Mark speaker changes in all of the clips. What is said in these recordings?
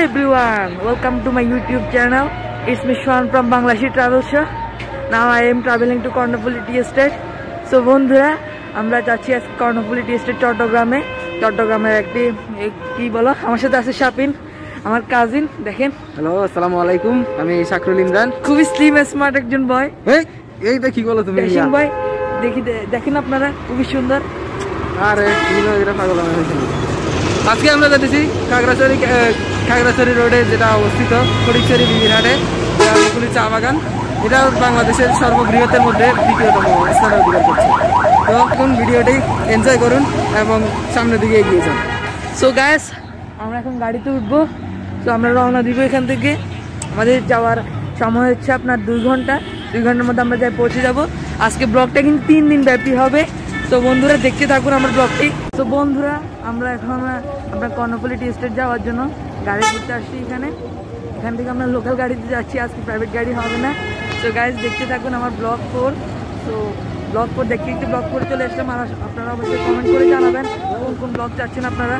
Speaker 1: everyone, welcome to my YouTube channel. It's me Sean from Bangladeshi Travel Show. Now I am traveling to Kernopoli Tea Estate. So বন্ধুরা আমরা যাচ্ছি আজকে Karnaphuli tea estate চট্টগ্রামের একটি কি বলো আমার সাথে আছে শাপিন আমার কাজিন দেখেন।
Speaker 2: হ্যালো আসসালামু আলাইকুম, আমি শাকরুল ইমরান।
Speaker 1: খুবই স্লিম স্মার্ট একজন বয়।
Speaker 2: এইটা কি বলো তুমি?
Speaker 1: বয় দেখেন আপনারা খুবই সুন্দর।
Speaker 2: আরে এটা পাগল হয়েছে। আজকে আমরা যাচ্ছি খাগড়াছড়ি রোডে যেটা অবস্থিত ফটিকছড়ি বিবিরহাটে চা বাগান। এটা বাংলাদেশের সর্ববৃহতের মধ্যে দ্বিতীয়তম স্থান অধিকার করছে। তো এখন ভিডিওটি এনজয় করুন এবং সামনের দিকে এগিয়ে যান।
Speaker 1: সো গাইস আমরা এখন গাড়িতে উঠবো। তো আমরা রওনা দিব এখান থেকে। আমাদের যাওয়ার সময় হচ্ছে আপনার 2 ঘন্টা। 2 ঘন্টার মধ্যে আমরা যাই পৌঁছে যাব। আজকে ব্লগটা কিন্তু 3 দিন ব্যাপী হবে। তো বন্ধুরা দেখতে থাকুন আমার ব্লগটি। তো বন্ধুরা আমরা এখন আমরা কর্ণফুলী টি এস্টেট যাওয়ার জন্য গাড়ি করতে আসছি এখান থেকে আমরা লোকাল গাড়িতে যাচ্ছি, আজকে প্রাইভেট গাড়ি হবে না। তো গাইস দেখতে থাকুন আমার ব্লগ 4। তো ব্লগ 4 দেখতে ব্লগ 4 চলে আসলাম। আর আপনারা অবশ্যই কমেন্ট করে জানাবেন কোন ব্লগ চাচ্ছেন আপনারা।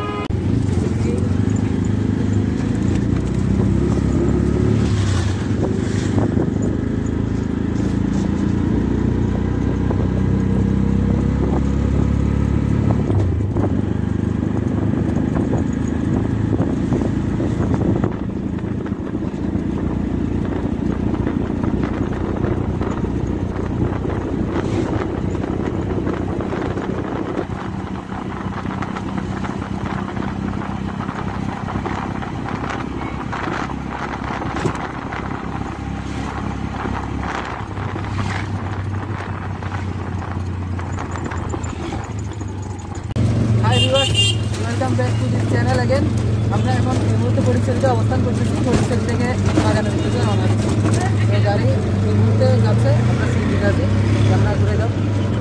Speaker 1: Welcome back to this channel again. আমরা এখন এই মুহূর্তে ফটিকছড়িতে অবস্থান করতেছি। ফটিকছড়ি থেকে বাগানের দিকে রওনা দিচ্ছি। তো গাড়ি এই মুহূর্তে যাচ্ছে, আমরা সিট আছি, আমরা ঘুরে যাও।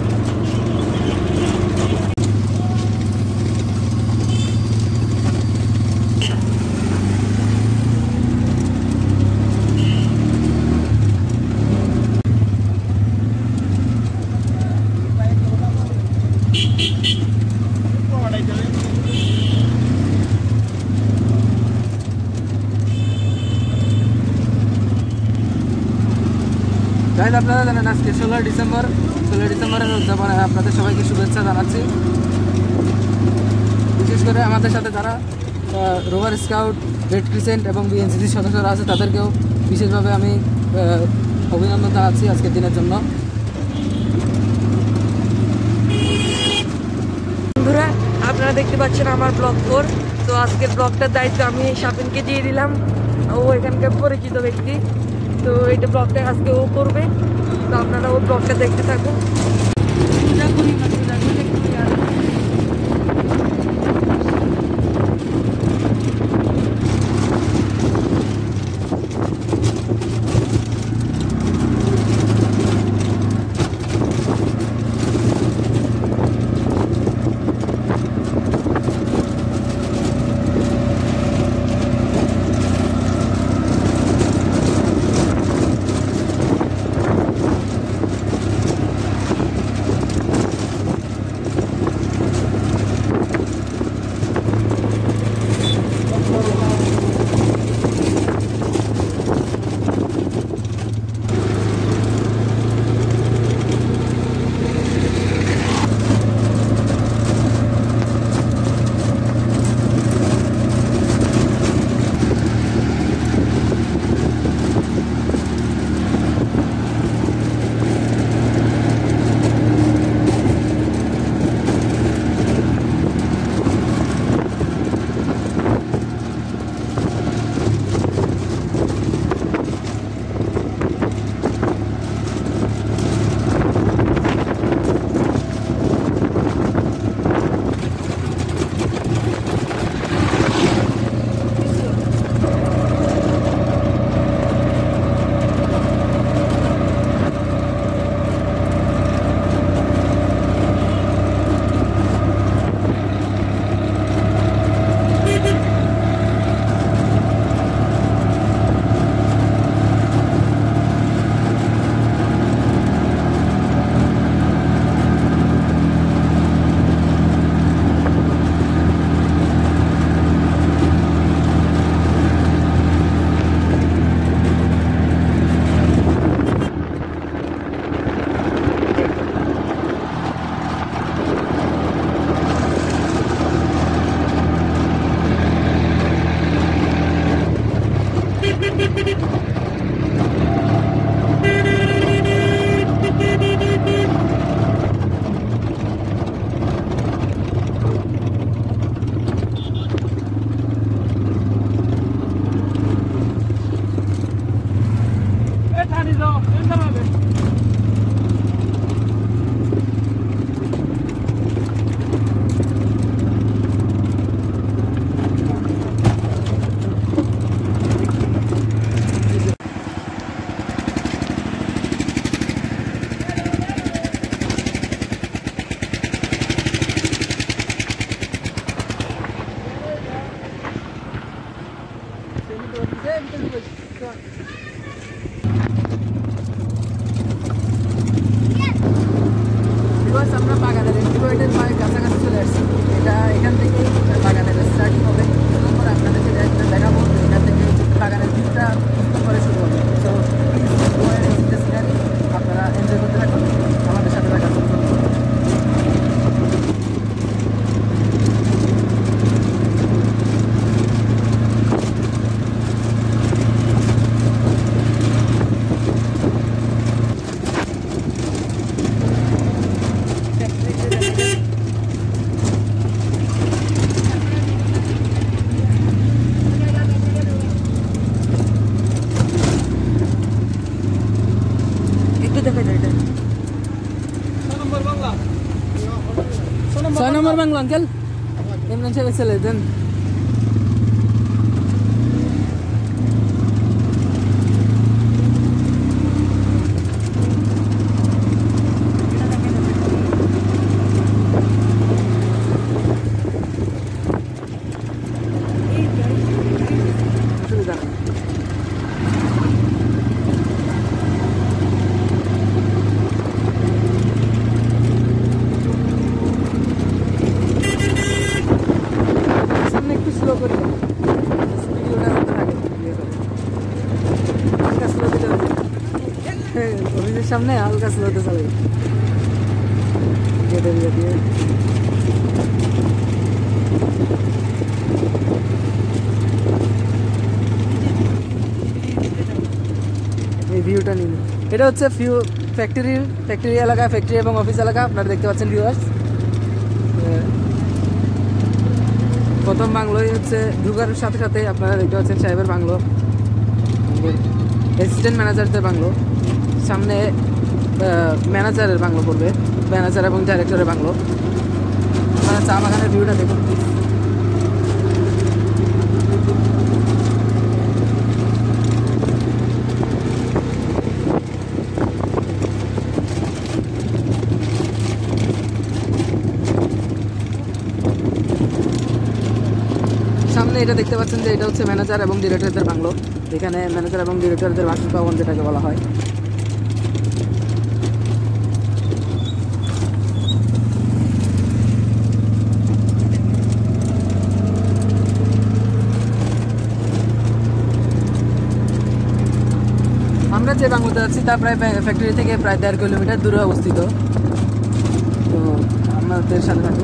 Speaker 1: গাইজ আপনারা জানেন আজকে 16 ডিসেম্বরের উদযাপনে আপনাদের সবাইকে শুভেচ্ছা জানাচ্ছি। বিশেষ করে আমাদের সাথে যারা রোভার স্কাউট, রেড ক্রিসেন্ট এবং বিএনসিসির সদস্যরা আছে তাদেরকেও বিশেষভাবে আমি অভিনন্দন জানাচ্ছি আজকের দিনের জন্য। বন্ধুরা আপনারা দেখতে পাচ্ছেন আমার ব্লগ 4। তো আজকের ব্লগটার দায়িত্ব আমি শাপিনকে দিয়ে দিলাম। ও এখানকার পরিচিত ব্যক্তি। তো এইটা ব্লগটা আজকে ও করবে। তো আপনারা ওই ব্লগটা দেখতে থাকুন। আমরা বাগানের এন্ট্রিপয়েন্টের কাছাকাছি চলে আসছি। এটা এখান থেকেই বাগানের স্টার্টিং হবে। তারপর আপনাদেরকে দেখাবো এখান থেকে বাগানের ভিউটা করে শুরু হবে। তো আপনারা এনজয় করতে থাকুন, আমাদের সাথে দেখা করুন। ছয় নম্বর বাংলা আঙ্কেল ইমরান সাহেবের ছেলে দেন। অসুবিধা নেই। সামনে হালকা স্লোতে চলে এই ভিউটা নিন। এটা হচ্ছে ফ্যাক্টরি এলাকা, ফ্যাক্টরি এবং অফিস এলাকা আপনারা দেখতে পাচ্ছেন ভিউয়ার্স। প্রথম বাংলোই হচ্ছে ঢুকার সাথে সাথে আপনারা দেখতে পাচ্ছেন সাহেবের বাংলো, অ্যাসিস্ট্যান্ট ম্যানেজারদের বাংলো, সামনে ম্যানেজারের বাংলো পড়বে, ম্যানেজার এবং ডাইরেক্টরের বাংলো। আপনারা চা বাগানের ভিউটা দেখুন প্লিজ। সামনে এটা দেখতে পাচ্ছেন যে এটা হচ্ছে ম্যানেজার এবং ডিরেক্টরদের বাংলো। এখানে ম্যানেজার এবং ডিরেক্টরদের বাসভবন যেটাকে বলা হয়। আমরা যে বাংলোতে আছি তা প্রায় ফ্যাক্টরি থেকে প্রায় 1.5 কিলোমিটার দূরে অবস্থিত। তো আমাদের সাথে থাকুন।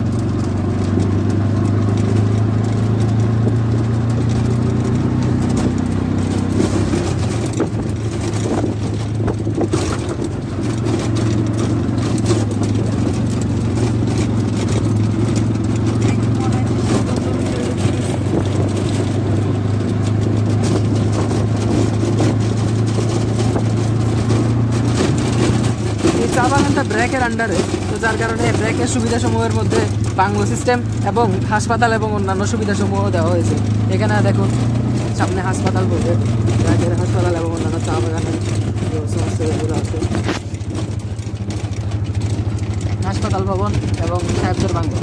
Speaker 1: চা বাগানটা ব্র্যাকের আন্ডারে, তো যার কারণে ব্র্যাকের সুবিধাসমূহের মধ্যে বাংলো সিস্টেম এবং হাসপাতাল এবং অন্যান্য সুবিধাসমূহ দেওয়া হয়েছে। এখানে দেখুন সামনে হাসপাতাল বলবে, ব্র্যাকের হাসপাতাল এবং অন্যান্য চা বাগানের সমস্ত এগুলো আছে। হাসপাতাল ভবন এবং সাহেবদের বাংলো।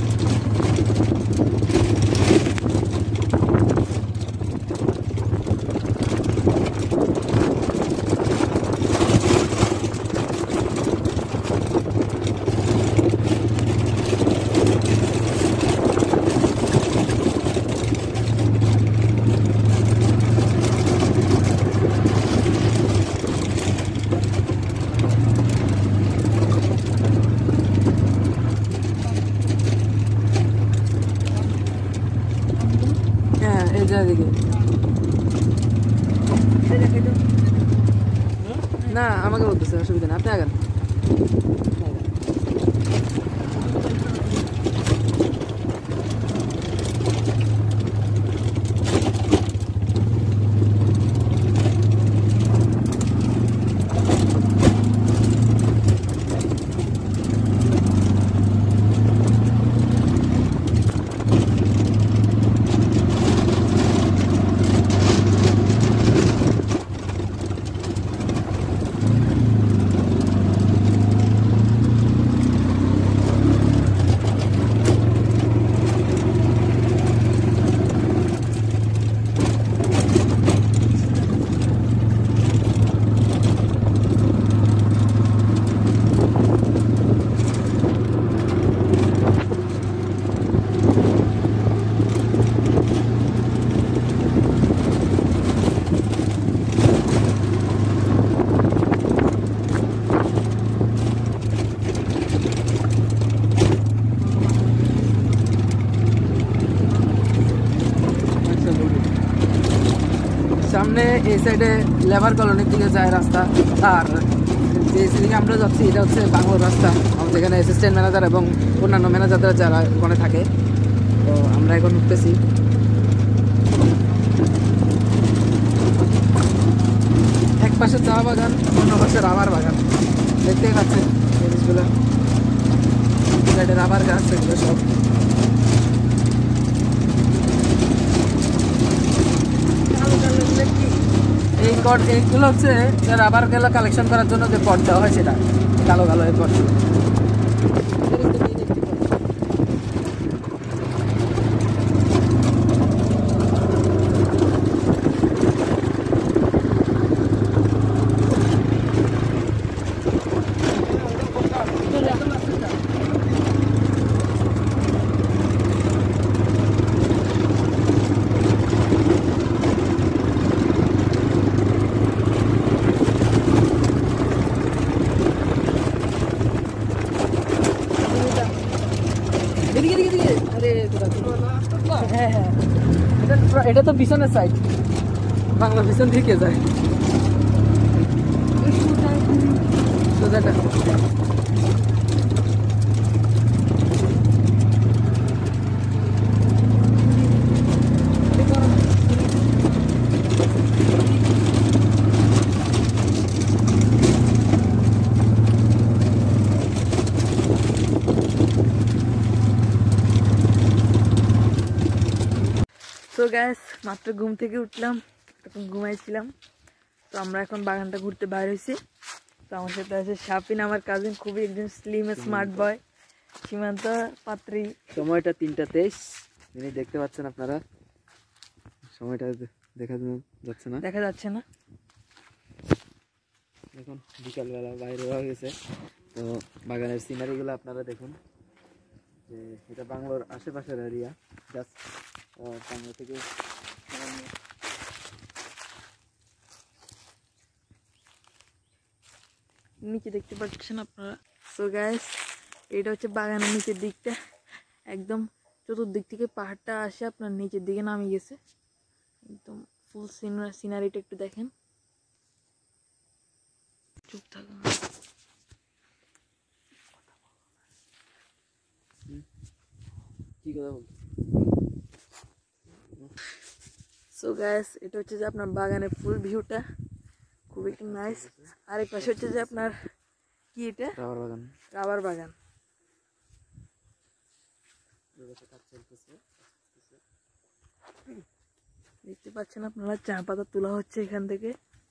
Speaker 1: না আমাকে বলতেছে অসুবিধা না, আপনি আগান।
Speaker 2: সামনে এই সাইডে লেবার কলোনির দিকে যায় রাস্তা, আর যে সেদিকে আমরা যাচ্ছি এটা হচ্ছে বাংলার রাস্তা, আমাদের এখানে অ্যাসিস্ট্যান্ট ম্যানেজার এবং অন্যান্য ম্যানেজাররা যারা ওখানে থাকে। তো আমরা এখন উঠতেছি। এক পাশে চা বাগান, অন্য পাশে রাবার বাগান, দেখতেই পাচ্ছেন জিনিসগুলো, রাবার গাছ এগুলো সব। এইগুলো হচ্ছে রাবার গেলা কালেকশন করার জন্য যে পট দেওয়া হয় সেটা, কালো কালো এই পট। এটা তো পিছনের সাইড, বাংলা পিছন দিকে যায় সোজাটা।
Speaker 1: তো গ্যাস মাত্র ঘুম থেকে উঠলাম, তখন ঘুমাইছিলাম। তো আমরা এখন বাগানটা ঘুরতে বাইর হয়েছি। তো আমার সাথে আছে শাপিন, আমার কাজিন, খুবই একজন স্লিম স্মার্ট বয়, সীমান্ত পাত্রী।
Speaker 2: সময়টা 3:23 মিনিট, দেখতে পাচ্ছেন আপনারা। সময়টা দেখা যাচ্ছে না,
Speaker 1: দেখা যাচ্ছে না।
Speaker 2: এখন বিকালবেলা বাইরে হয়ে গেছে। তো বাগানের সিনারিগুলো আপনারা দেখুন, যে এটা বাংলার আশেপাশের এরিয়া, জাস্ট বাংলা থেকে
Speaker 1: নিচে দেখতে পাচ্ছেন আপনারা। সো গাইস, এটা হচ্ছে বাগানের নিচের দিকটা, একদম চতুর্দিক থেকে পাহাড়টা আসে আপনার নিচের দিকে নামে গেছে। একদম ফুল সিনারিটা একটু দেখেন। চুপ থাকুন।
Speaker 2: কি কথা বলতে।
Speaker 1: সো গাইস, এটা হচ্ছে যে আপনার বাগানের ফুল ভিউটা, খুব একটু নাইস। আর এই পাশে হচ্ছে যে আপনার কি এটা,
Speaker 2: রাবার বাগান।
Speaker 1: রাবার বাগান। দেখতে পাচ্ছেন আপনারা, চা পাতা তোলা হচ্ছে এখান থেকে।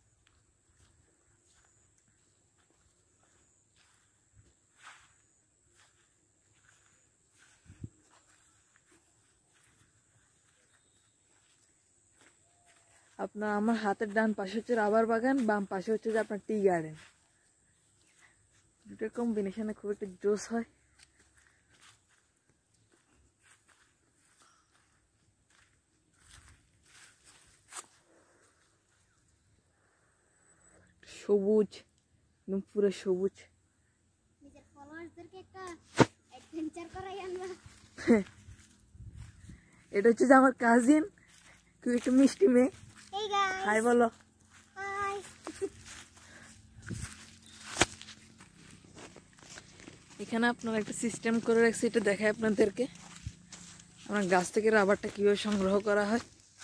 Speaker 1: আপনার আমার হাতের ডান পাশে হচ্ছে রাবার বাগান, বাম পাশে হচ্ছে যে আপনার টি গার্ডেন। দুটোর কম্বিনেশনে খুব একটা জোস হয়। সবুজ, একদম পুরো সবুজ।
Speaker 3: নিজের ফলোয়ারদেরকে একটা অ্যাডভেঞ্চার করাই আনবা।
Speaker 1: এটা হচ্ছে যে আমার কাজিন, খুব একটু মিষ্টি মেয়ে।
Speaker 3: এই গাইস,
Speaker 1: হাই বলো।
Speaker 3: হাই।
Speaker 1: এখানে আপনারা একটা সিস্টেম করে রাখছি, এটা দেখায় আপনাদেরকে। আমার গাছ থেকে রাবারটা কিভাবে সংগ্রহ করা হয়।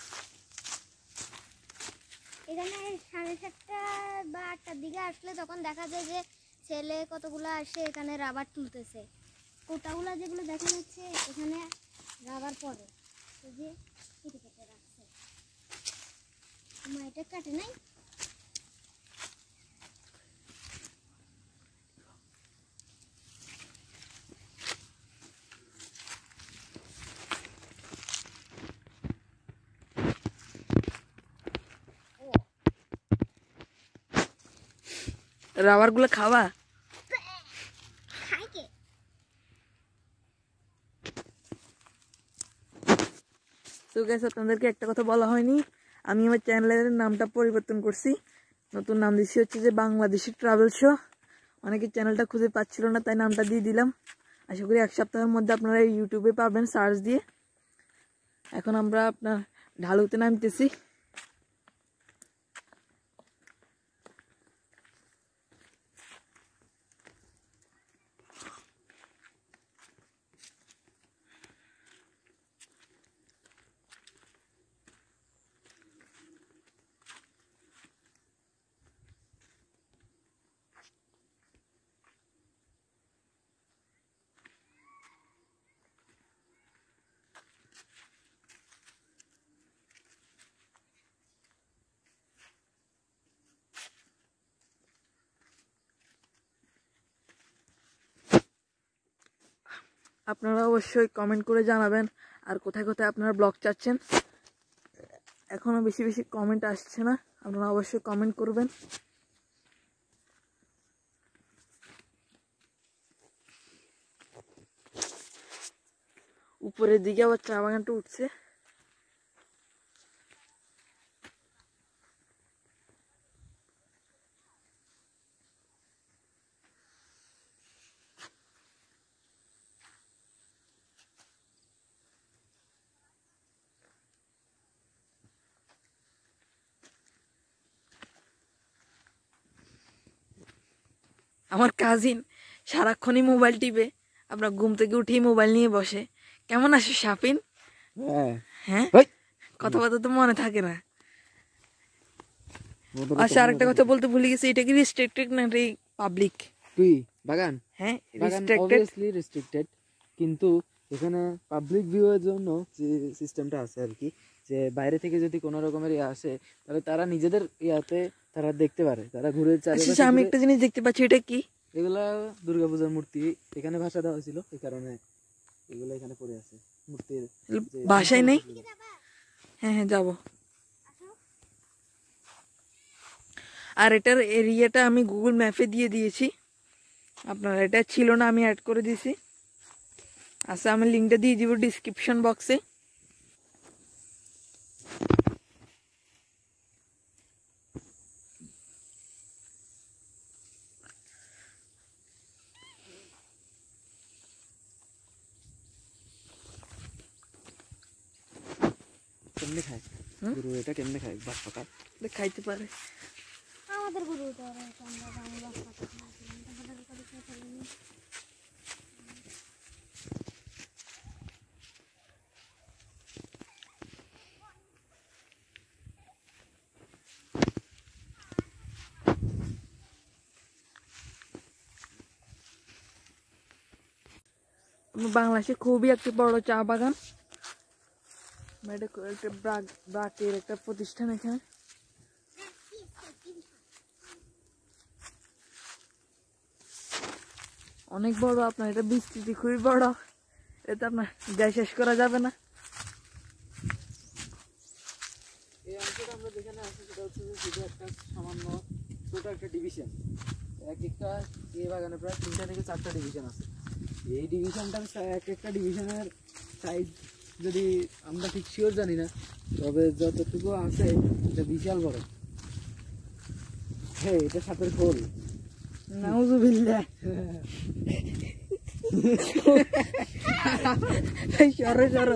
Speaker 3: এখানে 7:30 বা 8টার দিকে আসলে তখন দেখা যায় যে ছেলে কতগুলো আসে এখানে রাবার তুলতেছে। কোটাগুলো যেগুলো দেখা যাচ্ছে এখানে রাবার পড়ে, এই যে কেটে কেটে রাখছে। আমার এটা কাটে নাই।
Speaker 1: রাবার গুলো খাওয়া।
Speaker 3: খাই কে?
Speaker 1: তো গাইস, আপনাদেরকে একটা কথা বলা হয়নি, আমি আমার চ্যানেলের নামটা পরিবর্তন করছি। নতুন নাম দিচ্ছি হচ্ছে যে বাংলাদেশি ট্রাভেল শো। অনেকে চ্যানেলটা খুঁজে পাচ্ছিল না, তাই নামটা দিয়ে দিলাম। আশা করি 1 সপ্তাহের মধ্যে আপনারা ইউটিউবে পাবেন সার্চ দিয়ে। এখন আমরা আপনার ঢালুতে নামতেছি। আপনারা অবশ্যই কমেন্ট করে জানাবেন আর কোথায় কোথায় আপনারা ব্লগ চাচ্ছেন। এখনো বেশি বেশি কমেন্ট আসছে না, আপনারা অবশ্যই কমেন্ট করবেন। উপরের দিকে আবার চা বাগানটা উঠছে। আমার কাজিন সারাক্ষণই মোবাইল টিপে, আপনার ঘুম থেকে উঠেই মোবাইল নিয়ে বসে। কেমন আছো শাফিন? হ্যাঁ, কথাবার্তা তো মনে থাকে না। আচ্ছা, আরেকটা কথা বলতে ভুলে গেছি, এটা কি রেস্ট্রিক্টেড না পাবলিক?
Speaker 2: তুই বাগান?
Speaker 1: হ্যাঁ,
Speaker 2: বাগান অবভিয়াসলি রেস্ট্রিক্টেড, কিন্তু এখানে পাবলিক ভিউ এর জন্য যে সিস্টেমটা আছে আর কি, যে বাইরে থেকে যদি কোনো রকমের ইয়ে আসে তাহলে তারা নিজেদের ইয়াতে তারা দেখতে পারে, তারা ঘুরে চারিপাশে।
Speaker 1: আমি একটা জিনিস দেখতে পাচ্ছি, এটা কি?
Speaker 2: এগুলা দুর্গাপূজার মূর্তি, এখানে ভাষা দেওয়া হয়েছিল, এই কারণে এগুলো এখানে পড়ে আছে মূর্তির
Speaker 1: ভাষায় নেই। হ্যাঁ হ্যাঁ, যাবো। আর এটার এরিয়াটা আমি গুগল ম্যাপে দিয়ে দিয়েছি, আপনারা এটা ছিল না, আমি অ্যাড করে দিয়েছি। আচ্ছা, আমি লিঙ্কটা দিয়ে দিব ডিসক্রিপশন বক্সে।
Speaker 2: কেমনে খায় গুরু? এটা কেমনে খায়? বাস পাতা
Speaker 1: খাইতে পারে।
Speaker 3: আমাদের গরু তো আমরা বাস পাতা খাই।
Speaker 1: বাংলাদেশে খুবই একটি বড় চা বাগান, একটা ব্রাকের একটা প্রতিষ্ঠান এখানে। অনেক বড়, আপনার এটা বিস্তৃতি খুবই বড়, এটা আপনার যাই শেষ করা যাবে না।
Speaker 2: এই অঞ্চলে আমরা যেখানে আছি সেটা হচ্ছে শুধু একটা সামান্য ছোট একটা ডিভিশন। এক একটা এই বাগানে প্রায় 3টা থেকে 4টা ডিভিশন আছে। এই ডিভিশনটার এক একটা ডিভিশনের সাইজ যদি আমরা ঠিক শিওর জানি না, তবে যতটুকু আছে এটা বিশাল বড়। হ্যাঁ, এটা সাপের খোল।
Speaker 1: নাউজুবিল্লাহ। সরে সরে।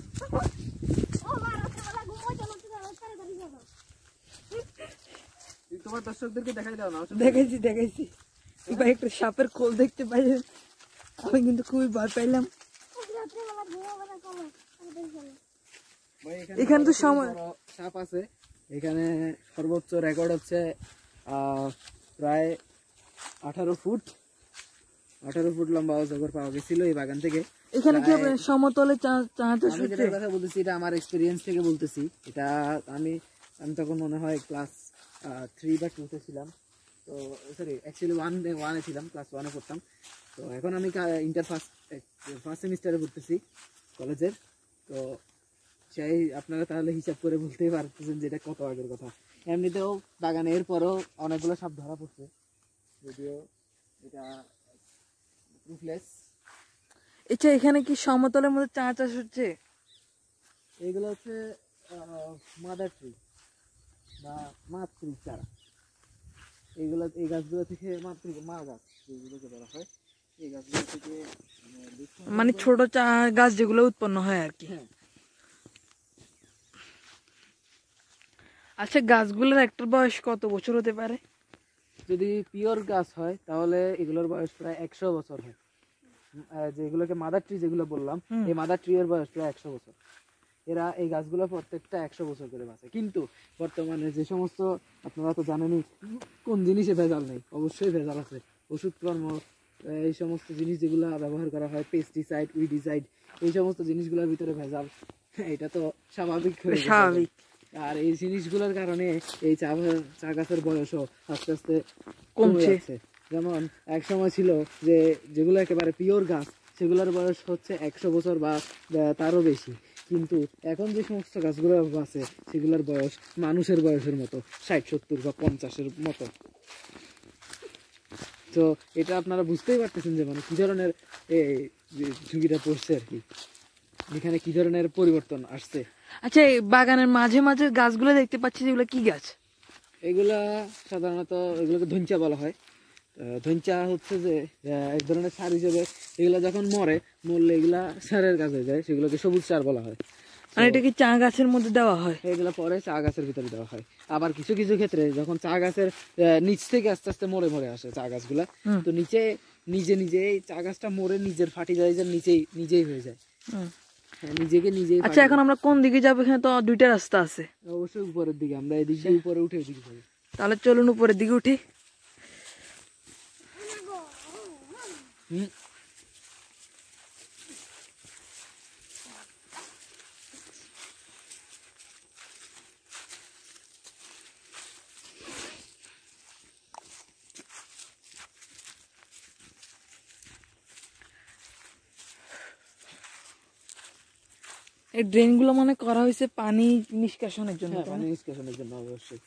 Speaker 2: তোমার দর্শকদেরকে দেখাই দাও না?
Speaker 1: দেখাইছি। ভাই, একটা সাপের খোল দেখতে পাইলেন? আমি কিন্তু খুবই ভয় পাইলাম। এখানে তো
Speaker 2: সাপ আছে। এখানে সর্বোচ্চ রেকর্ড হচ্ছে প্রায় 18 ফুট লম্বা অজগর পাওয়া গেছিল এই বাগান থেকে।
Speaker 1: এখানে কি সমতলে
Speaker 2: কথা বলতেছি, এটা আমার এক্সপিরিয়েন্স থেকে বলতেছি। এটা আমি তখন মনে হয় ক্লাস 3 বা 2 তে ছিলাম, তো সরি অ্যাকচুয়ালি 1 ছিলাম, ক্লাস 1 এ পড়তাম। তো এখন আমি ইন্টার ফার্স্ট সেমিস্টারে পড়তেছি কলেজের। তো সেই আপনারা তাহলে হিসাব করে বলতেই পারতেছেন যে এটা কত আগের কথা। এমনিতেও বাগানে এরপরও অনেকগুলো সাপ ধরা পড়ছে, যদিও এটা প্রুফলেস।
Speaker 1: আচ্ছা, এখানে কি সমতলের মধ্যে চা চাষ হচ্ছে?
Speaker 2: এইগুলো হচ্ছে মাদার ট্রি বা মাতৃ চারা। এই গাছগুলো থেকে মা গাছ যেগুলোকে বলা হয়, এই গাছগুলো থেকে
Speaker 1: মানে ছোট চা গাছ যেগুলো উৎপন্ন হয় আর কি।
Speaker 2: হ্যাঁ।
Speaker 1: আচ্ছা, গাছগুলোর একটা বয়স কত বছর হতে পারে?
Speaker 2: যদি পিওর গাছ হয় তাহলে এগুলোর বয়স প্রায় 100 বছর হয়। যেগুলোকে মাদার ট্রি যেগুলো বললাম, এই মাদার ট্রি এর বয়স প্রায় 100 বছর। এরা এই গাছগুলো প্রত্যেকটা 100 বছর করে বাঁচে। কিন্তু বর্তমানে যে সমস্ত, আপনারা তো জানেনই কোন জিনিসে ভেজাল নেই, অবশ্যই ভেজাল আছে। ওষুধ কর্ম, এই সমস্ত জিনিস যেগুলো ব্যবহার করা হয়, পেস্টিসাইড, উইডিসাইড, এই সমস্ত জিনিসগুলোর ভিতরে ভেজাল, এটা তো স্বাভাবিক। আর এই জিনিসগুলোর কারণে এই চা গাছের বয়সও আস্তে আস্তে কমে যাচ্ছে। যেমন এক সময় ছিল যে যেগুলো একেবারে পিওর গাছ, সেগুলোর বয়স হচ্ছে 100 বছর বা তারও বেশি। কিন্তু এখন যে সমস্ত গাছগুলো আছে সেগুলোর বয়স মানুষের বয়সের মতো, 60-70 বা 50-এর মতো। তো এটা আপনারা বুঝতেই পারতেছেন যে মানে কি ধরনের ঝুঁকিটা পড়ছে আর কি, এখানে কি ধরনের পরিবর্তন আসছে।
Speaker 1: আচ্ছা, এই বাগানের মাঝে মাঝে গাছগুলো দেখতে পাচ্ছি, যেগুলো কি গাছ?
Speaker 2: এগুলা সাধারণত এগুলোকে ধঞ্চা বলা হয়। ধঞ্চা হচ্ছে যে এক ধরনের সার হিসেবে, এগুলা যখন মরলে এগুলা সারের কাজ হয়ে যায়, সেগুলোকে সবুজ সার বলা হয়।
Speaker 1: মানে এটা কি চা গাছের মধ্যে দেওয়া হয়?
Speaker 2: এগুলা পরে চা গাছের ভিতরে দেওয়া হয়। আবার কিছু কিছু ক্ষেত্রে যখন চা গাছের নিচ থেকে আস্তে আস্তে মরে আসে চা গাছগুলা, তো নিচে নিজে চা গাছটা মরে নিজের ফার্টিলাইজার নিজেই হয়ে যায়, নিজেই।
Speaker 1: আচ্ছা, এখন আমরা কোন দিকে যাবো? এখানে তো 2টা রাস্তা আছে।
Speaker 2: অবশ্যই উপরের দিকে, আমরা এদিক দিয়ে উপরে উঠে ওদিকে যাবো।
Speaker 1: তাহলে চলুন উপরের দিকে উঠি। এই ড্রেন গুলো মানে করা হয়েছে পানি নিষ্কাশনের জন্য।
Speaker 2: পানি নিষ্কাশনের জন্য অবশ্যই।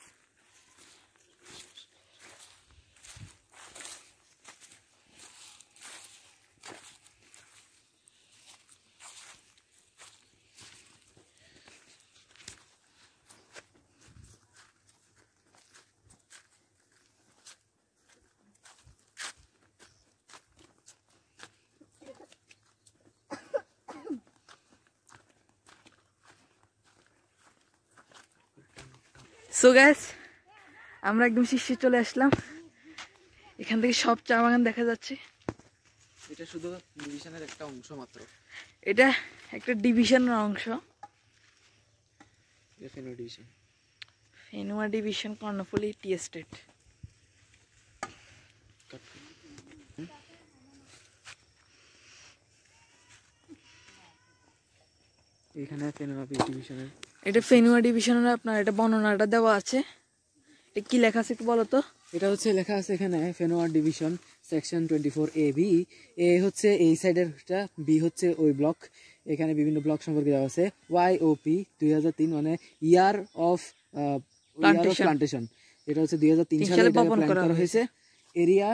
Speaker 1: সো গাইস, আমরা একদম শীর্ষে চলে আসলাম। এখান থেকে সব চা বাগান দেখা যাচ্ছে।
Speaker 2: এটা শুধু ডিভিশনের একটা অংশ মাত্র।
Speaker 1: এটা একটা ডিভিশনের অংশ, Fenua division, Karnaphuli tea estate.
Speaker 2: এখানে ফেনুয়া ডিভিশনের,
Speaker 1: এটা ফেনুয়া ডিভিশনের আপনার এটা বর্ণনাটা দেওয়া আছে। এটা কি লেখা আছে একটু বলো তো?
Speaker 2: এটা হচ্ছে লেখা আছে এখানে ফেনুয়া ডিভিশন সেকশন 24A-B। এ হচ্ছে এই সাইডেরটা, বি হচ্ছে ওই ব্লক। এখানে বিভিন্ন ব্লক সম্পর্কে দেওয়া আছে। YOP 2003 মানে ইয়ার অফ প্লান্টেশন। এটা হচ্ছে 2003 সালে এটা প্ল্যান করা হয়েছে। Area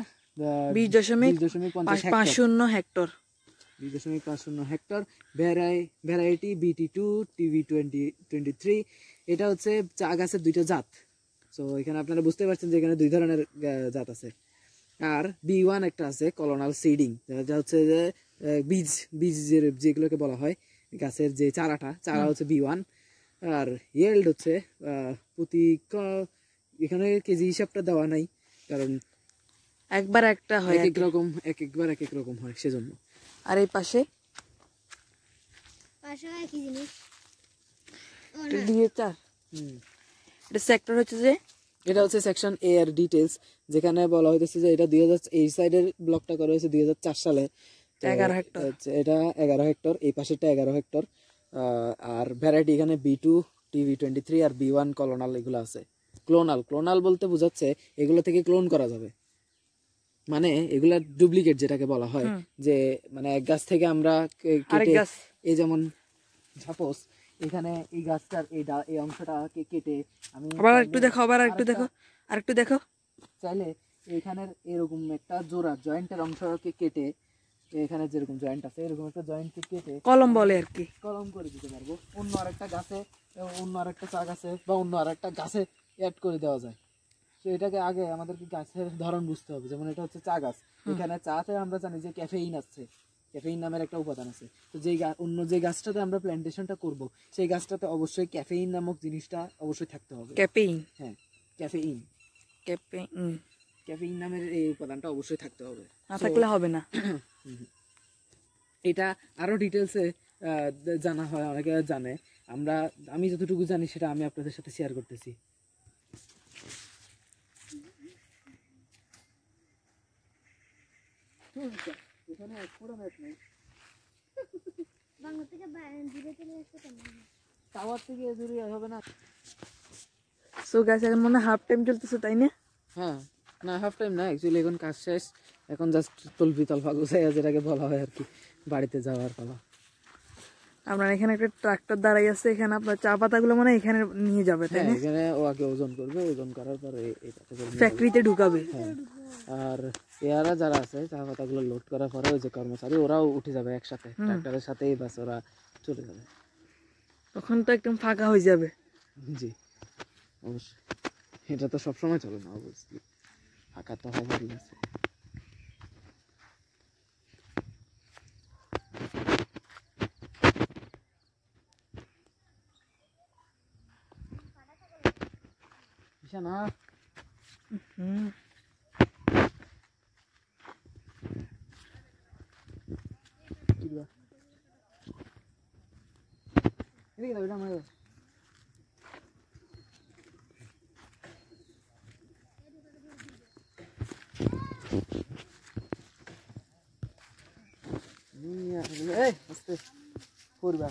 Speaker 1: 20.50 hectare.
Speaker 2: 20.50 hectare. Variety BT2 TV23। এটা হচ্ছে চা গাছের 2টা জাত। সো এখানে আপনারা বুঝতে পারছেন যে এখানে 2 ধরনের জাত আছে। আর B1 একটা আছে কলোনাল সিডিং, যেটা হচ্ছে যে বীজ যেগুলোকে বলা হয় গাছের যে চারা হচ্ছে B1। আর ইয়েল্ড হচ্ছে প্রতি, এখানে কেজি হিসাবটা দেওয়া নাই কারণ
Speaker 1: একবার একটা হয়,
Speaker 2: একবার এক এক রকম হয় সেজন্য।
Speaker 1: আর এই পাশে
Speaker 3: হয় কি জিনিস?
Speaker 1: এটা সেক্টর হচ্ছে যে,
Speaker 2: এটা হচ্ছে সেকশন A এর ডিটেইলস, যেখানে বলা হইতেছে যে এটা 2000 এই সাইডের ব্লকটা করা হয়েছে 2004 সালে।
Speaker 1: 11 হেক্টর।
Speaker 2: এটা 11 হেক্টর, এই পাশেরটা 11 হেক্টর। আর ভ্যারাইটি এখানে B2 TV23 আর B1 কলোনাল এগুলো আছে। ক্লোনাল বলতে বোঝাচ্ছে এগুলো থেকে ক্লোন করা যাবে, মানে এগুলা ডুপ্লিকেট যেটাকে বলা হয়, যে মানে এক গাছ থেকে আমরা এই যেমন সাপোজ এখানে এই গাছটার এই অংশটাকে কেটে আমি
Speaker 1: আরেকটু দেখো
Speaker 2: চাইলে এখানের এরকম একটা জোড়া জয়েন্টের অংশকে কেটে, এখানে যেরকম জয়েন্ট আছে এরকম একটা জয়েন্টকে কেটে
Speaker 1: কলম বলে আর কি,
Speaker 2: কলম করে দিতে পারবো। অন্য আরেকটা গাছে, অন্য আরেকটা চা গাছে বা অন্য আরেকটা গাছে অ্যাড করে দেওয়া যায়। তো এটাকে আগে আমাদেরকে গাছের ধরন বুঝতে হবে। যেমন এটা হচ্ছে চা গাছ, এখানে চাতে আমরা জানি যে ক্যাফেইন আছে, ক্যাফেইন নামের একটা উপাদান আছে। তো অন্য যে গাছটাতে আমরা প্ল্যান্টেশনটা করব সেই গাছটাতে অবশ্যই ক্যাফেইন নামক জিনিসটা অবশ্যই থাকতে হবে। হ্যাঁ, ক্যাফেইন নামের এই উপাদানটা অবশ্যই থাকতে হবে,
Speaker 1: না থাকলে হবে না।
Speaker 2: এটা আরো ডিটেলসে জানা হয়, অনেকে জানে। আমি যতটুকু জানি সেটা আমি আপনাদের সাথে শেয়ার করতেছি।
Speaker 1: সো গাইস, এখন মনে হাফ টাইম চলতেছে তাই না?
Speaker 2: হ্যাঁ, না হাফ টাইম না, অ্যাকচুয়ালি এখন কাজ শেষ, এখন জাস্ট তলফি তলফা গুছাইয়া যেটাকে বলা হয় আর কি, বাড়িতে যাওয়ার পালা।
Speaker 1: আপনার এখানে একটা ট্রাক্টর দাঁড়াই আছে, এখানে আপনার চা পাতাগুলো মানে এখানে নিয়ে যাবে, তাই না?
Speaker 2: এখানে ও আগে ওজন করবে, ওজন করার পরে
Speaker 1: ফ্যাক্টরিতে ঢুকাবে।
Speaker 2: হ্যাঁ, আর এরা যারা আছে চা পাতাগুলো লোড করার পরে ওই যে কর্মচারী ওরাও উঠে যাবে একসাথে ট্রাক্টরের সাথেই, বাস ওরা চলে যাবে।
Speaker 1: তখন তো একদম ফাঁকা হয়ে যাবে।
Speaker 2: জি অবশ্যই, এটা তো সবসময় চলে না, অবশ্যই ফাঁকা তো হবারই আছে। না আস্তে করবে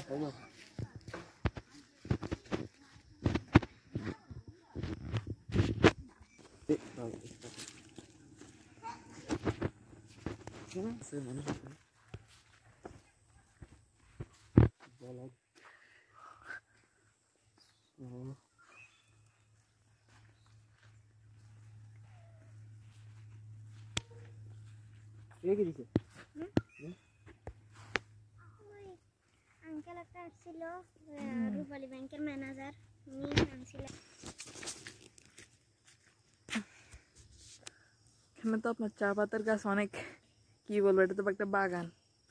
Speaker 2: রেখে দিছে।
Speaker 3: আঙ্কেল একটা আসছিল, রূপালী ব্যাংকের ম্যানেজার, উনি আনছিলেন।
Speaker 1: এখানে তো আপনার চা পাতার গাছ অনেক, কি বলবো, এটা তো একটা বাগান।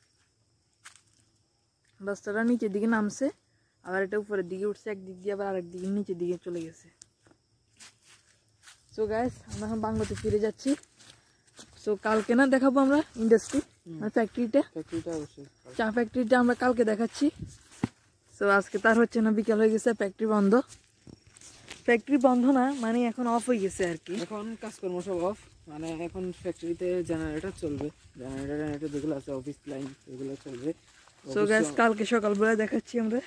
Speaker 1: রাস্তাটা নিচের দিকে নামছে, আবার এটা উপরের দিকে উঠছে, একদিক দিয়ে আবার আরেক দিকে নিচের দিকে চলে গেছে। সো গাইস, আমরা এখন বাংলাতে ফিরে যাচ্ছি। সো কালকে না দেখাবো আমরা ইন্ডাস্ট্রি মানে ফ্যাক্টরিটা, চা ফ্যাক্টরিটা আমরা কালকে দেখাচ্ছি। সো আজকে তার হচ্ছে না, বিকাল হয়ে গেছে, ফ্যাক্টরি বন্ধ। ফ্যাক্টরি বন্ধ না মানে এখন অফ হয়ে গেছে আর কি,
Speaker 2: এখন কাজকর্ম সব অফ, মানে এখন ফ্যাক্টরিতে জেনারেটর চলবে, জেনারেটর যেগুলো আছে অফিস লাইন এগুলো চলবে।
Speaker 1: সো গাইস, কালকে সকালবেলা দেখাচ্ছি আমরা।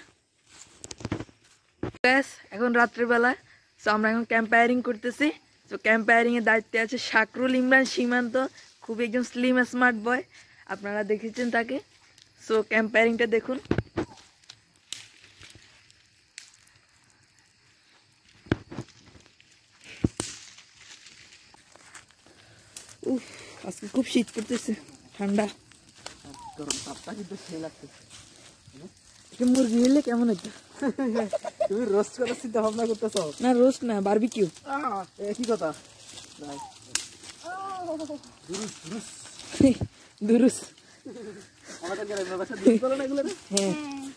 Speaker 1: গাইস এখন রাত্রিবেলা, সো আমরা এখন ক্যাম্প ফায়ারিং করতেছি। তো ক্যাম্প ফায়ারিং এর দায়িত্বে আছে শাকরুল ইমরান সীমান্ত, খুব একজন স্লিম স্মার্ট বয়, আপনারা দেখেছেন তাকে। সো ক্যাম্প ফায়ারিংটা দেখুন। উফ, আজকে খুব শীত করতেছে, ঠান্ডা। মুরগি হলে কেমন হতো?
Speaker 2: তুমি রোস্ট করার চিন্তা ভাবনা করতেছ?
Speaker 1: না রোস্ট না, বারবিকিউ।
Speaker 2: কি কথা?
Speaker 1: দুরুস। হ্যাঁ,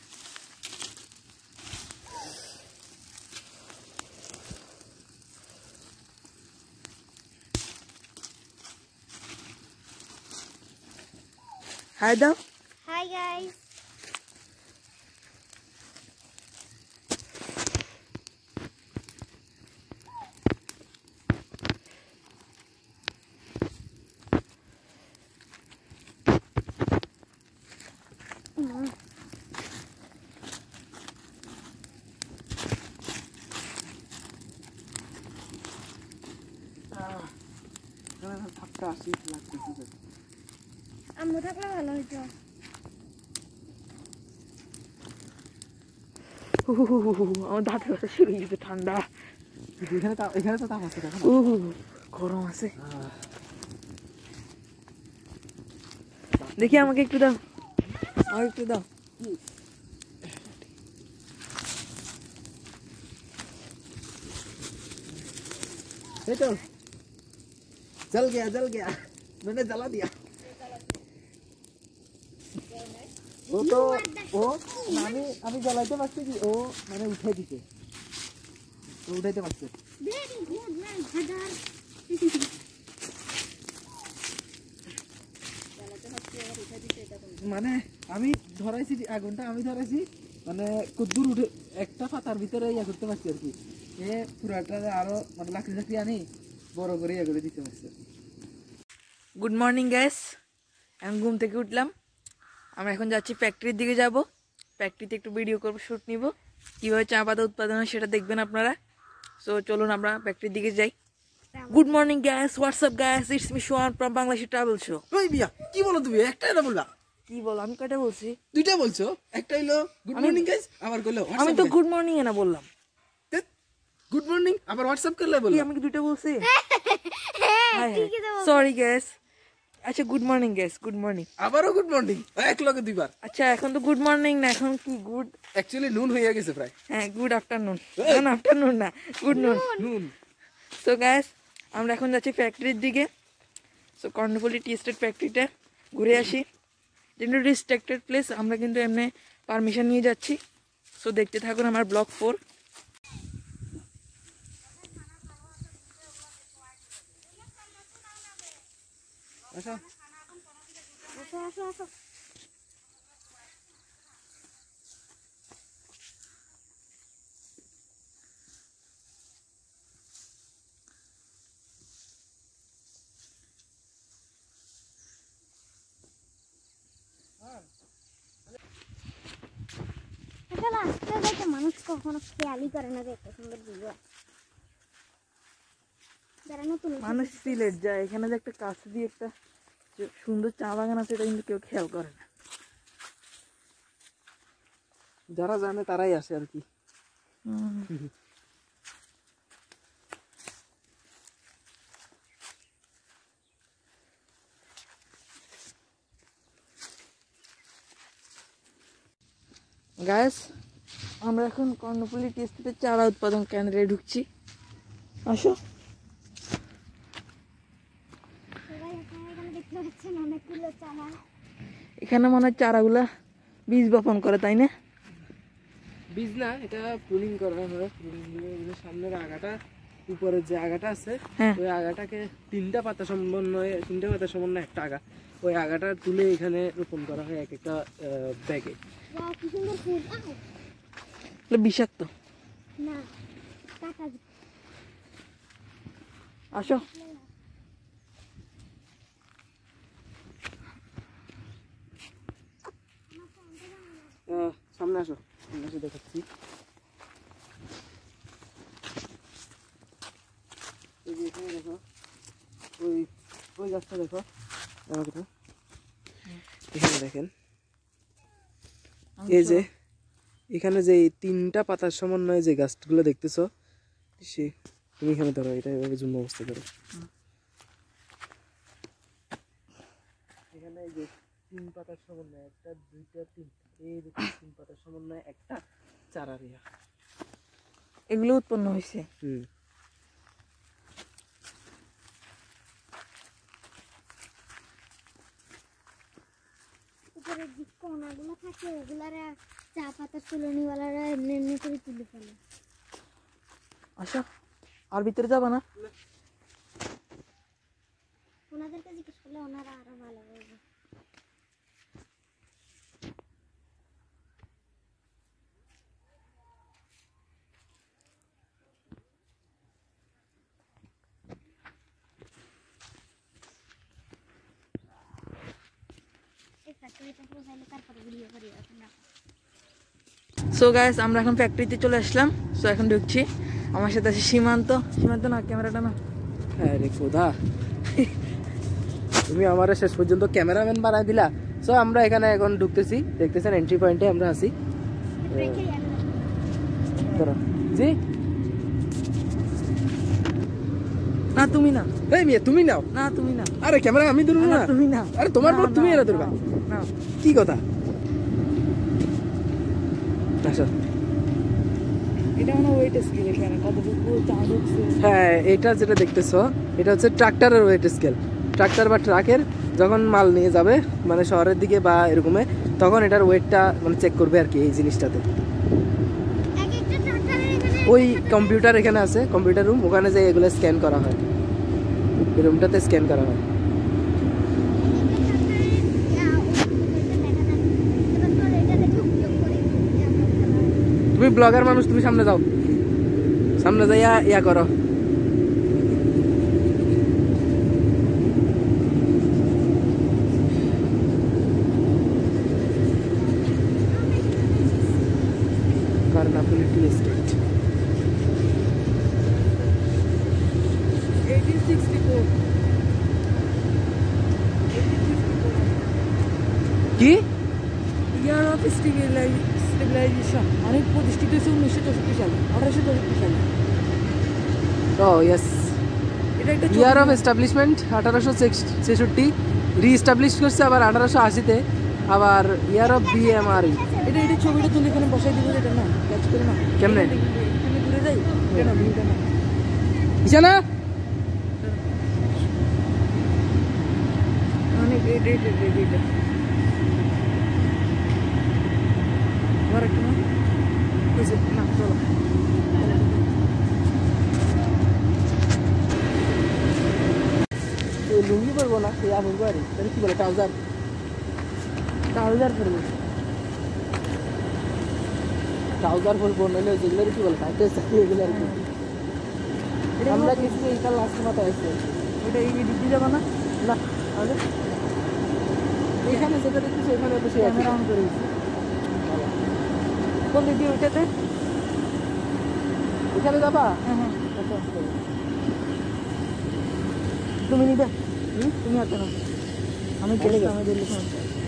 Speaker 1: হাই দাও।
Speaker 3: হাই গাইস, আম্মু থাকলে ভালো হইতো।
Speaker 1: আমার দাঁতে ব্যথা শুরু হয়ে গেছে, ঠান্ডা।
Speaker 2: এখানে তো তাপ আছে,
Speaker 1: গরম আছে। দেখি আমাকে একটু দাও, আমাকে একটু দাও।
Speaker 2: এই তো जल गया मैंने जला दिया। ও তো ও আমি জ্বালাইতে পারছি কি, ও মানে উঠে দিতে, ও উঠাইতে পারছে।
Speaker 3: Very good man father.
Speaker 2: মানে আমি ধরাইছি আগুনটা, আমি ধরাইছি মানে কুদ্দুর উঠে একটা পাতার ভিতরে ইয়া করতে পারছি আর কি, এ পুরাটা আরো মানে লাকড়ি লাকড়ি আনি বড় করে ইয়া করে দিতে পারছে।
Speaker 1: গুড মর্নিং গাইস, এখন ঘুম থেকে উঠলাম, আমরা এখন যাচ্ছি ফ্যাক্টরির দিকে যাব। ফ্যাক্টরিতে একটু ভিডিও করবো, শ্যুট নিব, কীভাবে চা পাতা উৎপাদন হয় সেটা দেখবেন আপনারা। সো চলুন আমরা ফ্যাক্টরির দিকে যাই। Good morning guys, WhatsApp guys, it's me Sohan from Bangladesh travel show.
Speaker 2: ওই মিয়া কি বলো তুমি? একটাই না বললা?
Speaker 1: কি বল, আমি কয়টা বলছি?
Speaker 2: দুইটা বলছো। একটা হইলো গুড মর্নিং গাইস, আবার কইলো
Speaker 1: আমি তো গুড মর্নিং এ না বললাম।
Speaker 2: গুড মর্নিং আবার হোয়াটসঅ্যাপ করলে
Speaker 1: কি
Speaker 2: বললা?
Speaker 1: আমি কি দুইটা বলছি?
Speaker 3: হ্যাঁ ঠিকই তো বলছো।
Speaker 1: Sorry guys. আচ্ছা good morning guys, good morning.
Speaker 2: আবারও গুড মর্নিং, এক লগে দুইবার।
Speaker 1: আচ্ছা এখন তো গুড মর্নিং না, এখন কি গুড?
Speaker 2: অ্যাকচুয়ালি নুন হয়ে গেছে প্রায়।
Speaker 1: হ্যাঁ গুড আফটারনুন। না আফটারনুন না, good noon.
Speaker 2: Noon.
Speaker 1: So guys আমরা এখন যাচ্ছি ফ্যাক্টরির দিকে। সো কর্ণফুলি টি এস্টেট ফ্যাক্টরিটা ঘুরে আসি। যেহেতু রেস্ট্রিক্টেড প্লেস, আমরা কিন্তু এমনি পারমিশন নিয়ে যাচ্ছি। সো দেখতে থাকুন আমার ব্লগ 4।
Speaker 2: আচ্ছা
Speaker 3: আসো আসো আসো। আসলে আস্তে আস্তে মানুষ কখনো খেয়ালই করে না যে এত সুন্দর ভিউ আছে। যারা নতুন
Speaker 1: মানুষ সিলেট যায়, এখানে যে একটা কাছ দিয়ে একটা যে সুন্দর চা বাগান আছে, এটা কিন্তু কেউ খেয়াল করে না।
Speaker 2: যারা জানে তারাই আসে আর কি।
Speaker 1: গাইস আমরা এখন কর্ণফুলি টি এস্টেটে চারা উৎপাদন কেন্দ্রে ঢুকছি। আসো।
Speaker 3: সবাই আপনারা এখানে দেখতে পাচ্ছেন অনেকগুলো চারা।
Speaker 1: এখানে মনে হয় চারাগুলা বীজ বপন করে, তাই না?
Speaker 2: বীজ না, এটা প্রুনিং করা হয়। প্রুনিং দিয়ে সামনের আগাটা, উপরের যে আগাটা আছে
Speaker 1: হ্যাঁ।
Speaker 2: ওই আগাটাকে তিনটা পাতা সমন্বয়ে একটা আগা, ওই আগাটা তুলে এখানে রোপণ করা হয় এক একটা ব্যাগে।
Speaker 3: ওয়াও কি সুন্দর ফুল।
Speaker 1: এগুলো বিষাক্ত।
Speaker 3: না কাটা
Speaker 1: আসো।
Speaker 2: সামনে আসো, সামনে এসে দেখাচ্ছি। এই যে এখানে দেখো, ওই ওই গাছটা দেখো, এখানে দেখেন। এই যে এখানে যে তিনটা পাতার সমন্বয়ে যে গাছগুলো দেখতেছো, সে তুমি এখানে ধরো, এটা এভাবে জুম অবস্থা করো। এখানে এই যে তিন পাতার সমন্বয়ে, একটা দুইটা তিনটা, এই তিন পাতার সমন্বয়ে একটা চারা রিয়া
Speaker 1: এগুলো উৎপন্ন হয়েছে।
Speaker 3: উপরের যে কোনাগুলো থাকে ওগুলারা চা পাতা তুলনিওয়ালারা এমনি এমনি করে তুলে ফেলে।
Speaker 1: আসো, আর ভিতরে যাবা না?
Speaker 3: ওনাদেরকে জিজ্ঞেস করলে ওনারা আরো ভালো বলবে। এই ফ্যাক্টরিটা পৌঁছাইলে তারপরে ভিডিও করি এখন না।
Speaker 1: সো গাইস আমরা এখন ফ্যাক্টরিতে চলে আসলাম। সো এখন ঢুকছি। আমার সাথে আছে সীমান্ত। সীমান্ত না, ক্যামেরাটা না।
Speaker 2: হ্যাঁ রে খোদা, তুমি আমার শেষ পর্যন্ত ক্যামেরাম্যান বানাই দিলা। সো আমরা এখানে এখন ঢুকতেছি, দেখতেছেন এন্ট্রি পয়েন্টে আমরা আছি। ধরো জি,
Speaker 1: না তুমি না,
Speaker 2: এই মিয়া তুমি নাও।
Speaker 1: না তুমি না,
Speaker 2: আরে ক্যামেরা আমি ধরবো
Speaker 1: না
Speaker 2: না।
Speaker 1: তুমি না।
Speaker 2: আরে তোমার
Speaker 1: না,
Speaker 2: পর তুমি
Speaker 1: না,
Speaker 2: এরা ধরবা।
Speaker 1: না।
Speaker 2: কি কথা? আসো।
Speaker 1: এটা মানে ওয়েট স্কেল, এখানে কতটুকু চা ঢুকছে।
Speaker 2: হ্যাঁ, এটা যেটা দেখতেছো এটা হচ্ছে ট্রাক্টরের ওয়েট স্কেল। ট্রাক্টর বা ট্রাকের যখন মাল নিয়ে যাবে মানে শহরের দিকে বা এরকমে, তখন এটার ওয়েটটা মানে চেক করবে আর কি এই জিনিসটাতে। ওই কম্পিউটার এখানে আছে, কম্পিউটার রুম, ওখানে যে এগুলো স্ক্যান করা হয়, এই রুমটাতে স্ক্যান করা হয়। তুমি ব্লগার মানুষ, তুমি সামনে যাও, সামনে যাইয়া ইয়া করো। Karnaphuli tea estate.
Speaker 1: It is
Speaker 2: কি
Speaker 1: ইয়ার অফ স্টেবিলাইজেশন অনেক প্রতিষ্ঠিত হয়েছে 1964 সালে 1864 সালে।
Speaker 2: ও ইয়েস,
Speaker 1: এটা একটা
Speaker 2: ইয়ার অফ এস্টাবলিশমেন্ট 1866, রিএস্টাবলিশ করছে আবার 1880-তে, আবার ইয়ার অফ বিএমআরই।
Speaker 1: এটা ছবিটা তুলে এখানে বসাই দিব, এটা না ক্যাচ করে না
Speaker 2: কেমনে
Speaker 1: এখানে ঘুরে যাই, এটা না ভিউটা না
Speaker 2: ইশানা
Speaker 1: অনেক এটা আবার একটা না বুঝে না চলো
Speaker 2: লুঙ্গি পরবো না, সেই আপন পারি তাহলে কি বলে ট্রাউজার পরবো, ট্রাউজার পরবো নইলে যেগুলো কি বলে টাইটেল এগুলো আর কি। আমরা কিছু এইটা লাস্ট মাথায় আসছে,
Speaker 1: ওটা এই দিদি যাবা না
Speaker 2: না আমাদের এখানে যেটা দেখতেছি ওখানে বসে
Speaker 1: ক্যামেরা অন করে দিচ্ছি। কোন দিদি ওইটাতে?
Speaker 2: এখানে যাবা?
Speaker 1: হ্যাঁ হ্যাঁ তুমি নিবে, তুমি হাতে না, আমি গেলে আমাদের লিখে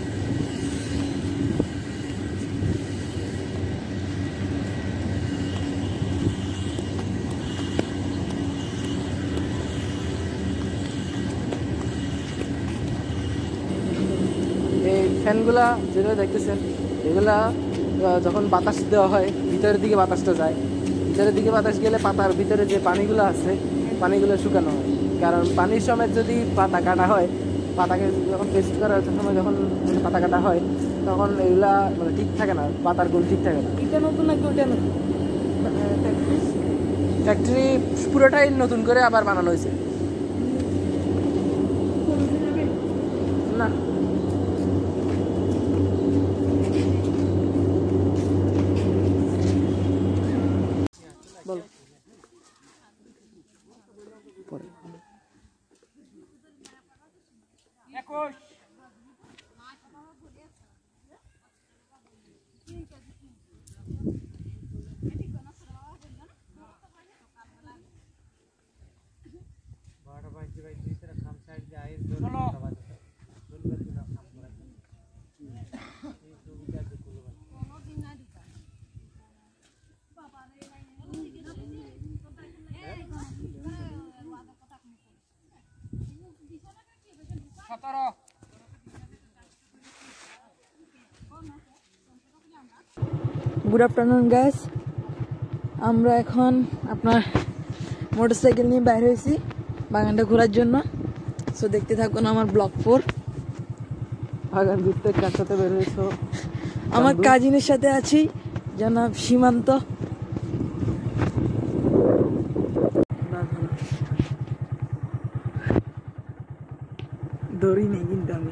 Speaker 2: এই ফ্যানগুলা যেগুলো দেখতেছেন এগুলা যখন বাতাস দেওয়া হয় ভিতরের দিকে বাতাসটা যায়, ভিতরের দিকে বাতাস গেলে পাতার ভিতরে যে পানিগুলো আছে পানিগুলো শুকানো হয়, কারণ পানির সময় যদি পাতা কাটা হয়, পাতাকে যখন পেস্ট করার সময় যখন পাতা কাটা হয় তখন এগুলা মানে ঠিক থাকে না, পাতার গুণ ঠিক থাকে না।
Speaker 1: এটা নতুন নাকি ওইটা নতুন?
Speaker 2: ফ্যাক্টরি পুরোটাই নতুন করে আবার বানানো হয়েছে না। বল
Speaker 1: গুড আফটারনুন গাইস, আমরা এখন আপনার মোটরসাইকেল নিয়ে বাইরে হয়েছি বাগানটা ঘোরার জন্য। সো দেখতে থাকুন আমার ব্লগ 4।
Speaker 2: বাগান ঘুরতে কার সাথে বের হয়েছো?
Speaker 1: আমার কাজিনের সাথে আছি জনাব সীমান্ত। দড়ি নেই কিন্তু আমি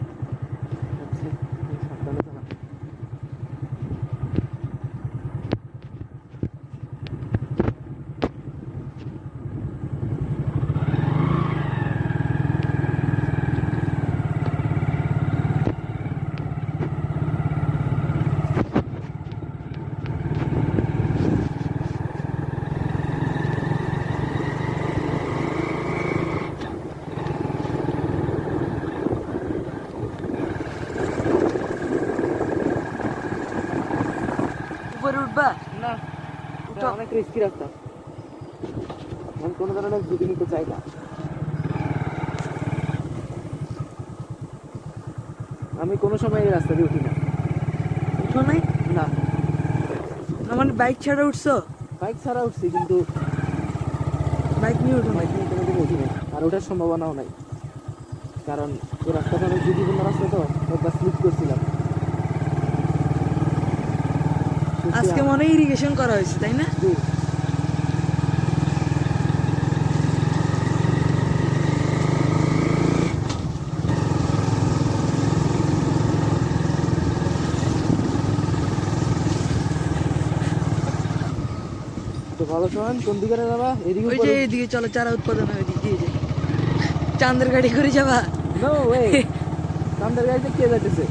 Speaker 1: উপরে উঠবা
Speaker 2: না, এটা অনেক রিস্কি রাস্তা, আমি কোনো ধরনের ঝুঁকি নিতে চাই না। আমি কোনো সময় এই রাস্তা দিয়ে উঠি না।
Speaker 1: উঠো নাই
Speaker 2: না,
Speaker 1: আমার বাইক ছাড়া উঠছো?
Speaker 2: বাইক ছাড়া উঠছি কিন্তু
Speaker 1: বাইক নিয়ে উঠো নাই?
Speaker 2: বাইক নিয়ে কোনোদিন উঠি নাই, আর ওঠার সম্ভাবনাও নাই, কারণ ওই রাস্তাটা অনেক ঝুঁকিপূর্ণ রাস্তা, তো একবার স্লিপ করছিলাম।
Speaker 1: আজকে মনে হয় ইরিগেশন করা হয়েছে তাই না?
Speaker 2: তো ভালো শোন, কোন দিকে যাবা? এদিকে
Speaker 1: ওই যে এইদিকে চলো, চারা উৎপাদন হয় ওইদিক দিয়ে যাই। চাঁদের গাড়ি করে যাবা?
Speaker 2: নো ওয়ে, চাঁদের গাড়িতে কে যাইতেছে?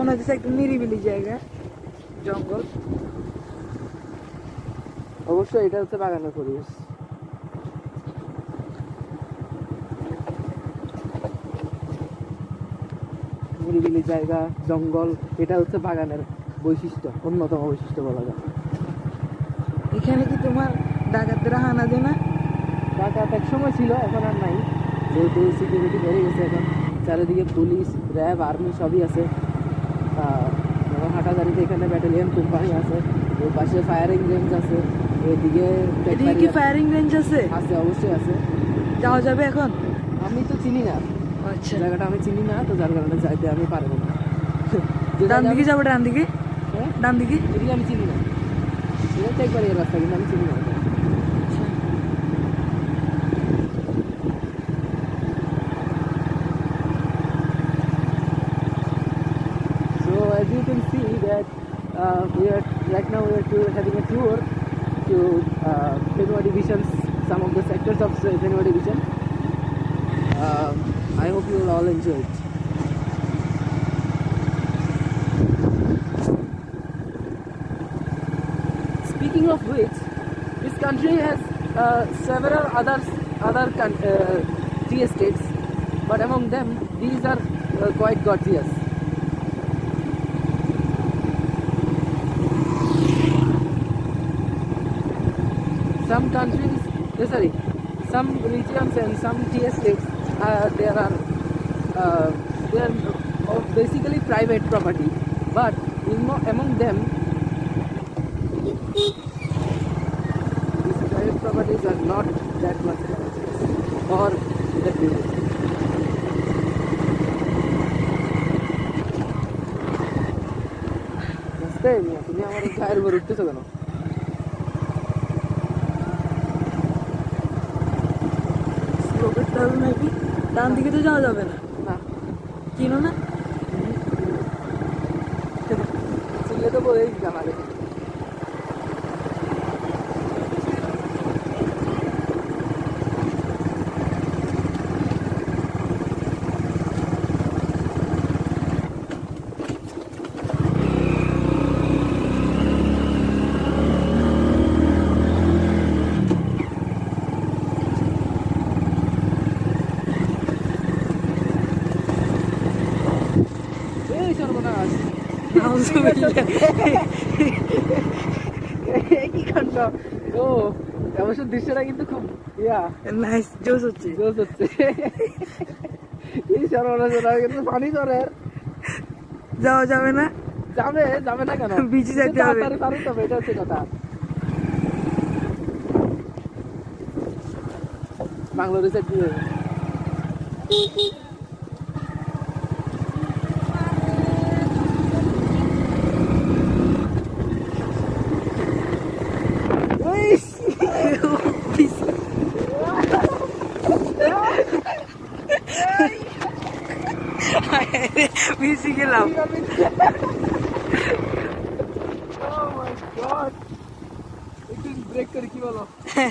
Speaker 1: মনে হচ্ছে একটা নিরিবিলি জায়গা, জঙ্গল।
Speaker 2: অবশ্যই এটা হচ্ছে বাগানের পরিবেশ। নিরিবিলি জায়গা, জঙ্গল, এটা হচ্ছে বাগানের বৈশিষ্ট্য, অন্যতম বৈশিষ্ট্য বলা যায়।
Speaker 1: এখানে কি তোমার ডাকাতরা হানা দেয় না?
Speaker 2: ডাকাত এক সময় ছিল, এখন আর নাই, যেহেতু সিকিউরিটি বেড়ে গেছে। এখন চারিদিকে পুলিশ, র্যাব, আর্মি সবই আছে। হাটাজারিতে এখানে ব্যাটালিয়ন কোম্পানি আছে, ওই পাশে ফায়ারিং রেঞ্জ আছে, এদিকে
Speaker 1: এদিকে কি ফায়ারিং রেঞ্জ আছে?
Speaker 2: আছে, অবশ্যই আছে।
Speaker 1: যাওয়া যাবে এখন?
Speaker 2: আমি তো চিনি না,
Speaker 1: আচ্ছা,
Speaker 2: জায়গাটা আমি চিনি না, তো যার কারণে যাইতে আমি পারবো না।
Speaker 1: ডান দিকে যাবো? ডান দিকে?
Speaker 2: হ্যাঁ,
Speaker 1: ডান দিকে?
Speaker 2: এদিকে আমি চিনি না, এটা তো একবার এই রাস্তা, কিন্তু আমি চিনি না। So as you can see that we are right now having a tour to Phenua Division's, some of the sectors of Phenua Division. I hope you will all enjoy it. Speaking of which, this country has several other tea estates, but among them these are quite gorgeous. Some countries, some regions and some tea estates, they are basically private property, but among them, these private properties are not that much or that big. তুমি আমার গায়ের উপর উঠতেছো কেন?
Speaker 1: নাকি ডান দিকে তো যাওয়া যাবে না?
Speaker 2: না,
Speaker 1: চিনো না?
Speaker 2: চিনলে তো বলেই জানা দেখি। কি কাণ্ড! ও অবশ্য দৃশ্যটা কিন্তু খুব
Speaker 1: নাইস, জোস হচ্ছে।
Speaker 2: এই সর্বনাশা কিন্তু পানি ঝড়ের
Speaker 1: যাওয়া যাবে না?
Speaker 2: যাবে না কেন?
Speaker 1: বিচে যাইতে হবে,
Speaker 2: পারি তবে, এটা হচ্ছে কথা। বাংলাদেশের দিয়ে
Speaker 1: বেশি গেলাম।
Speaker 2: ব্রেক করে কি বলো,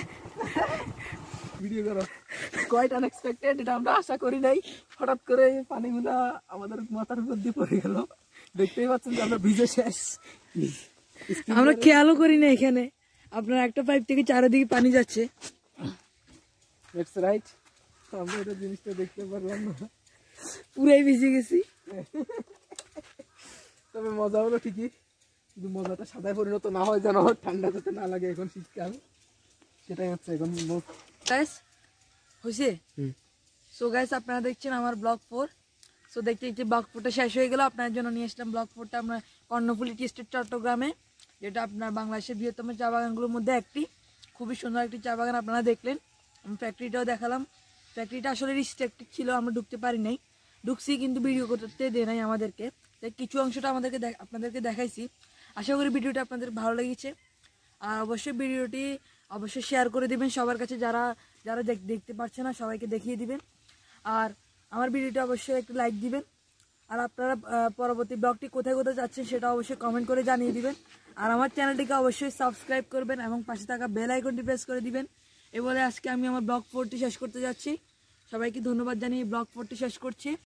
Speaker 2: ভিডিও করো। কোয়াইট আনএক্সপেক্টেড, এটা আমরা আশা করি নাই। হঠাৎ করে পানিগুলা আমাদের মাথার উপর দিয়ে পড়ে গেল। দেখতেই পাচ্ছেন যে আমরা ভিজে শেষ।
Speaker 1: আমরা খেয়ালও করি না এখানে আপনার একটা পাইপ থেকে চারিদিকে পানি যাচ্ছে।
Speaker 2: দ্যাটস রাইট, আমরা এটা জিনিসটা দেখতে পারলাম না,
Speaker 1: পুরাই ভিজে গেছি।
Speaker 2: তবে মজা হলো ঠিকই, কিন্তু মজাটা সাদায় পরিণত না হয়, যেন ঠান্ডা যাতে না লাগে। এখন শীতকাল, সেটাই হচ্ছে এখন
Speaker 1: গাইস হয়েছে। সো গাইস আপনারা দেখছেন আমার ব্লগ 4। সো দেখতে দেখতে ব্লগ 4টা শেষ হয়ে গেল। আপনার জন্য নিয়ে আসলাম ব্লগ 4টা আমরা কর্ণফুলী টি এস্টেট চট্টগ্রামে, যেটা আপনার বাংলাদেশের বৃহত্তম চা বাগানগুলোর মধ্যে একটি। খুবই সুন্দর একটি চা বাগান আপনারা দেখলেন। আমি ফ্যাক্টরিটাও দেখালাম। ফ্যাক্টরিটা আসলে রিস্ট্রিক্টেড ছিল, আমরা ঢুকতে পারি নাই। ঢুকছি কিন্তু ভিডিও করতে দেয় নাই আমাদেরকে, তাই কিছু অংশটা আপনাদেরকে দেখাইছি। আশা করি ভিডিওটা আপনাদের ভালো লেগেছে। আর অবশ্যই ভিডিওটি অবশ্যই শেয়ার করে দিবেন সবার কাছে, যারা যারা দেখতে পারছে না সবাইকে দেখিয়ে দিবেন। আর আমার ভিডিওটা অবশ্যই একটু লাইক দিবেন। আর আপনারা পরবর্তী ব্লগটি কোথায় কোথায় যাচ্ছেন সেটা অবশ্যই কমেন্ট করে জানিয়ে দিবেন। আর আমার চ্যানেলটিকে অবশ্যই সাবস্ক্রাইব করবেন এবং পাশে থাকা বেল আইকনটি প্রেস করে দিবেন। এই বলে আজকে আমি আমার ব্লগ 4টি শেষ করতে যাচ্ছি। সবাইকে ধন্যবাদ জানিয়ে ব্লগ 4টি শেষ করছি।